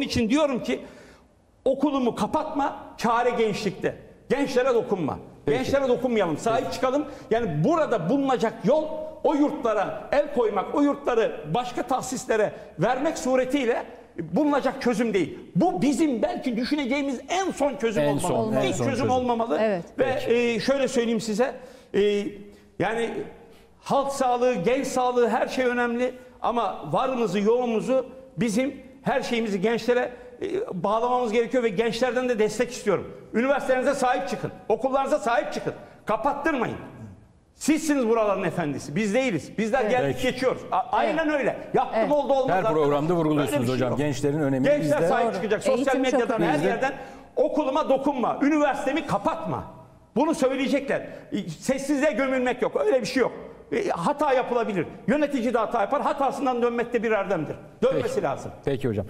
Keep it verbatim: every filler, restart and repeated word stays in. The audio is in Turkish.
için diyorum ki okulumu kapatma, çare gençlikte. Gençlere dokunma. Peki. Gençlere dokunmayalım. Sahip Peki. çıkalım. Yani burada bulunacak yol o yurtlara el koymak, o yurtları başka tahsislere vermek suretiyle bulunacak çözüm değil. Bu bizim belki düşüneceğimiz en son çözüm En olmalı. son, en İlk son çözüm, çözüm. olmamalı. Evet. Ve e, şöyle söyleyeyim size. E, yani halk sağlığı, genç sağlığı her şey önemli. Ama varımızı, yoğumuzu bizim her şeyimizi gençlere e, bağlamamız gerekiyor ve gençlerden de destek istiyorum. Üniversitelerinize sahip çıkın. Okullarınıza sahip çıkın. Kapattırmayın. Sizsiniz buraların efendisi. Biz değiliz. Bizler Evet. geldik Peki. geçiyoruz. A aynen öyle. Yaptım Evet. oldu olmaz. Her arkadaş. programda vurguluyorsunuz Öyle bir şey hocam. yok. Gençlerin önemi Gençler bizde. sahip Doğru. çıkacak. Sosyal Eğitim çok medyadan her önemli. yerden okuluma dokunma. Üniversitemi kapatma. Bunu söyleyecekler. Sessizliğe gömülmek yok. Öyle bir şey yok. Hata yapılabilir. Yönetici de hata yapar. Hatasından dönmek de bir erdemdir. Dönmesi Peki. lazım. Peki hocam.